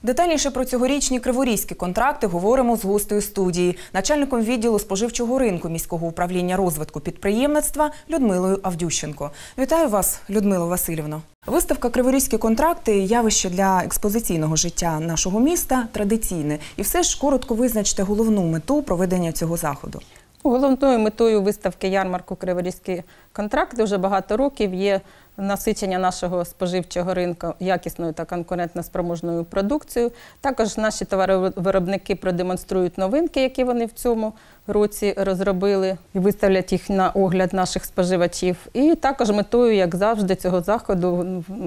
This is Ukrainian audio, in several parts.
Детальніше про цьогорічні криворізькі контракти говоримо з гостею студії, начальником відділу споживчого ринку міського управління розвитку підприємництва Людмилою Авдющенко. Вітаю вас, Людмило Васильівно. Виставка «Криворізькі контракти» – явище для експозиційного життя нашого міста традиційне. І все ж коротко визначте головну мету проведення цього заходу. Головною метою виставки ярмарку «Криворізькі контракти» вже багато років є насичення нашого споживчого ринку якісною та конкурентноспроможною продукцією. Також наші товаровиробники продемонструють новинки, які вони в цьому році розробили, і виставлять їх на огляд наших споживачів. І також метою, як завжди, цього заходу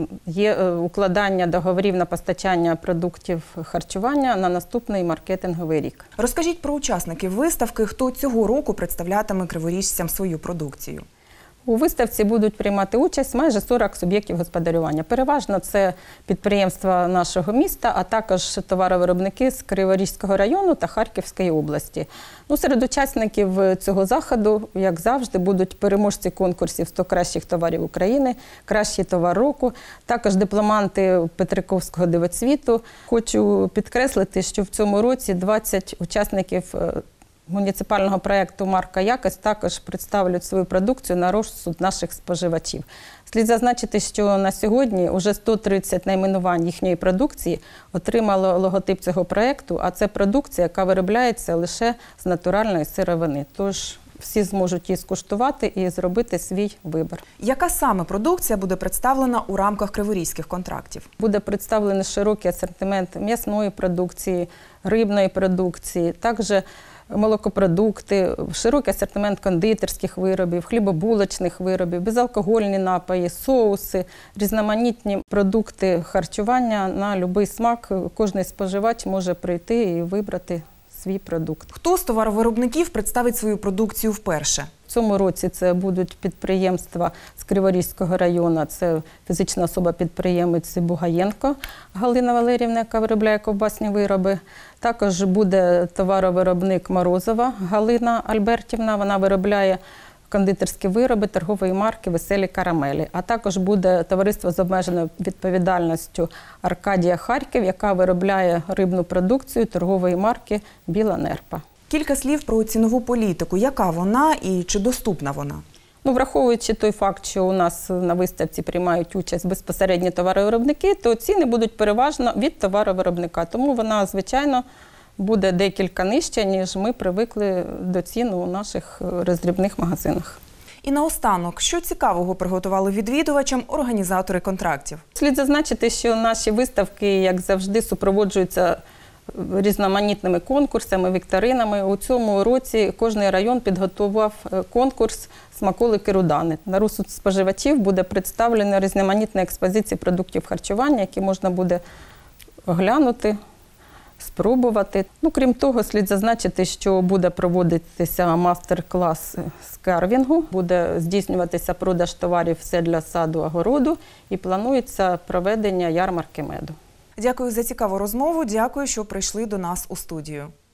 є укладання договорів на постачання продуктів харчування на наступний маркетинговий рік. Розкажіть про учасників виставки, хто цього року представлятиме криворіжцям свою продукцію. У виставці будуть приймати участь майже 40 суб'єктів господарювання. Переважно це підприємства нашого міста, а також товаровиробники з Криворізького району та Харківської області. Серед учасників цього заходу, як завжди, будуть переможці конкурсів «100 кращих товарів України», «Кращий товар року», також дипломанти Петриковського дивоцвіту. Хочу підкреслити, що в цьому році 20 учасників муніципального проєкту «Марка Якость» також представлять свою продукцію на розсуд наших споживачів. Слід зазначити, що на сьогодні вже 130 найменувань їхньої продукції отримало логотип цього проєкту, а це продукція, яка виробляється лише з натуральної сировини. Тож всі зможуть її скуштувати і зробити свій вибір. Яка саме продукція буде представлена у рамках криворізьких контрактів? Буде представлений широкий асортимент м'ясної продукції, рибної продукції, також молокопродукти, широкий асортимент кондитерських виробів, хлібобулочних виробів, безалкогольні напої, соуси, різноманітні продукти харчування на будь-який смак. Кожен споживач може прийти і вибрати свій продукт. Хто з товаровиробників представить свою продукцію вперше? В цьому році це будуть підприємства з Криворізького району, це фізична особа-підприємець Бугаєнко Галина Валеріївна, яка виробляє ковбасні вироби. Також буде товаровиробник Морозова Галина Альбертівна, вона виробляє кондитерські вироби торгової марки «Веселі карамелі». А також буде товариство з обмеженою відповідальністю «Аркадія Харків», яка виробляє рибну продукцію торгової марки «Біла Нерпа». Кілька слів про цінову політику. Яка вона і чи доступна вона? Враховуючи той факт, що у нас на виставці приймають участь безпосередні товаровиробники, то ціни будуть переважно від товаровиробника. Тому вона, звичайно, буде декілька нижча, ніж ми привикли до цін у наших роздрібних магазинах. І наостанок, що цікавого приготували відвідувачам організатори контрактів? Слід зазначити, що наші виставки, як завжди, супроводжуються різноманітними конкурсами, вікторинами. У цьому році кожний район підготував конкурс «Смаколики Рудани». На розсуд споживачів буде представлена різноманітна експозиція продуктів харчування, які можна буде оглянути, спробувати. Крім того, слід зазначити, що буде проводитися мастер-клас з карвінгу, буде здійснюватися продаж товарів «Все для саду-огороду» і планується проведення ярмарки меду. Дякую за цікаву розмову, дякую, що прийшли до нас у студію.